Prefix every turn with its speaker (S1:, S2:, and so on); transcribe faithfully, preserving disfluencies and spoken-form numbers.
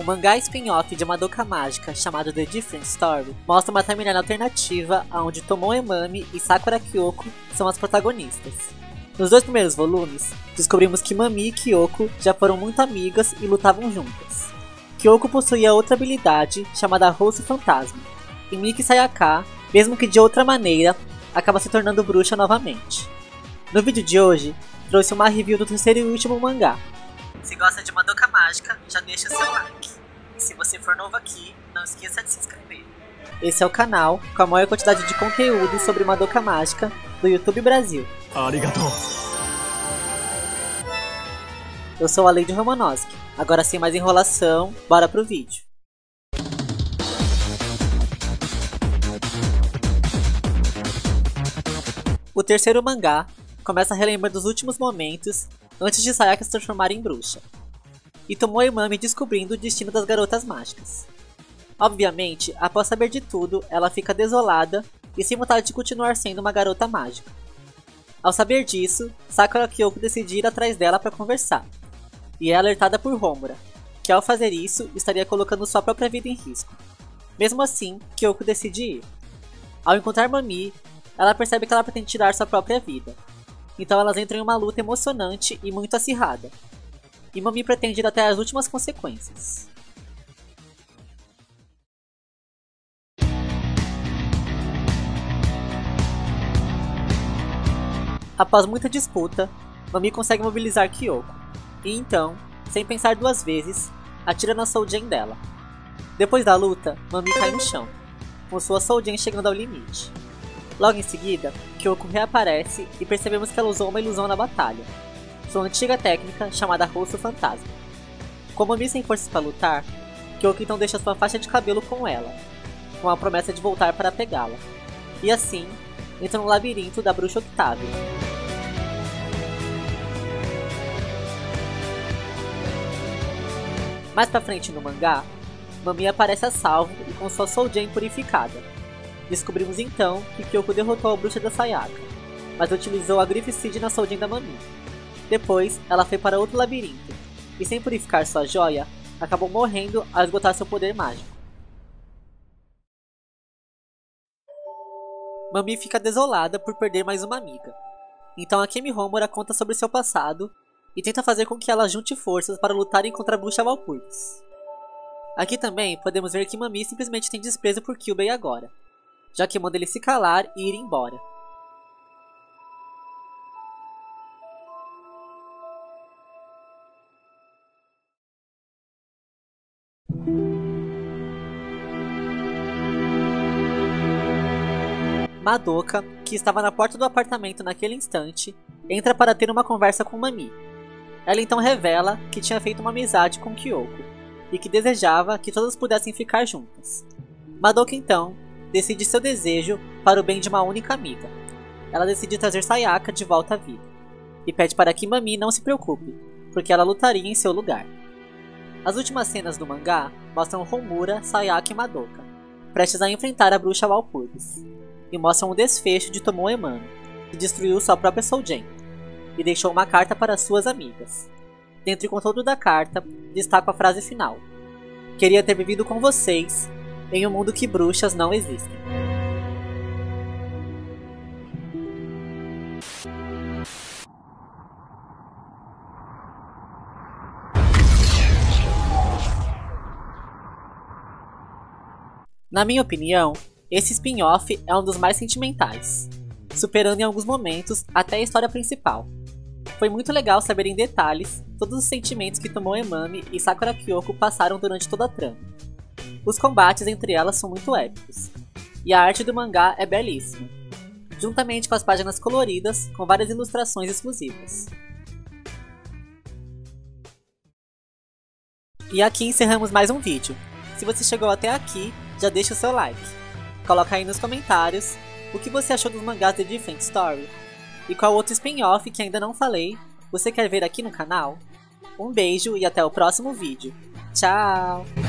S1: O mangá spin-off de Madoka Mágica, chamado The Different Story, mostra uma timeline alternativa onde Tomoe Mami e Sakura Kyoko são as protagonistas. Nos dois primeiros volumes, descobrimos que Mami e Kyoko já foram muito amigas e lutavam juntas. Kyoko possuía outra habilidade, chamada Rosto Fantasma, e Miki Sayaka, mesmo que de outra maneira, acaba se tornando bruxa novamente. No vídeo de hoje, trouxe uma review do terceiro e último mangá. Se gosta de Madoka Mágica, já deixa seu like. E se você for novo aqui, não esqueça de se inscrever. Esse é o canal com a maior quantidade de conteúdo sobre Madoka Mágica do YouTube Brasil. Arigato. Eu sou a Lady Romanowski. Agora sem mais enrolação, bora pro vídeo. O terceiro mangá começa a relembrar dos últimos momentos antes de Sayaka se transformar em bruxa, e Tomoe Mami descobrindo o destino das garotas mágicas. Obviamente, após saber de tudo, ela fica desolada e sem vontade de continuar sendo uma garota mágica. Ao saber disso, Sakura Kyoko decide ir atrás dela para conversar, e é alertada por Homura, que ao fazer isso, estaria colocando sua própria vida em risco. Mesmo assim, Kyoko decide ir. Ao encontrar Mami, ela percebe que ela pretende tirar sua própria vida. Então elas entram em uma luta emocionante e muito acirrada. E Mami pretende ir até as últimas consequências. Após muita disputa, Mami consegue mobilizar Kyoko. E então, sem pensar duas vezes, atira na Soul Gem dela. Depois da luta, Mami cai no chão, com sua Soul Gem chegando ao limite. Logo em seguida, Kyoko reaparece e percebemos que ela usou uma ilusão na batalha, sua antiga técnica chamada Rosto Fantasma. Com Mami sem forças para lutar, Kyoko então deixa sua faixa de cabelo com ela, com a promessa de voltar para pegá-la, e assim, entra no labirinto da Bruxa Octavia. Mais pra frente no mangá, Mami aparece a salvo e com sua Soul Gem purificada. Descobrimos então que Kyoko derrotou a bruxa da Sayaka, mas utilizou a Glyph-Seed na Soul Gem da Mami. Depois, ela foi para outro labirinto, e sem purificar sua joia, acabou morrendo ao esgotar seu poder mágico. Mami fica desolada por perder mais uma amiga. Então Akemi Homura conta sobre seu passado e tenta fazer com que ela junte forças para lutarem contra a bruxa Walpurgis. Aqui também podemos ver que Mami simplesmente tem desprezo por Kyubey agora, já que manda ele se calar e ir embora. Madoka, que estava na porta do apartamento naquele instante, entra para ter uma conversa com Mami. Ela então revela que tinha feito uma amizade com Kyoko, e que desejava que todas pudessem ficar juntas. Madoka então decide seu desejo para o bem de uma única amiga. Ela decide trazer Sayaka de volta à vida, e pede para que Mami não se preocupe, porque ela lutaria em seu lugar. As últimas cenas do mangá mostram Homura, Sayaka e Madoka, prestes a enfrentar a bruxa Walpurgis, e mostram o desfecho de Tomoe Mami, que destruiu sua própria Soul Gem, e deixou uma carta para suas amigas. Dentro do conteúdo da carta, destaco a frase final: "Queria ter vivido com vocês em um mundo que bruxas não existem." Na minha opinião, esse spin-off é um dos mais sentimentais, superando em alguns momentos até a história principal. Foi muito legal saber em detalhes todos os sentimentos que Tomoe Mami e Sakura Kyoko passaram durante toda a trama. Os combates entre elas são muito épicos, e a arte do mangá é belíssima, juntamente com as páginas coloridas com várias ilustrações exclusivas. E aqui encerramos mais um vídeo. Se você chegou até aqui, já deixa o seu like. Coloca aí nos comentários o que você achou dos mangás The Different Story e qual outro spin-off que ainda não falei você quer ver aqui no canal. Um beijo e até o próximo vídeo. Tchau!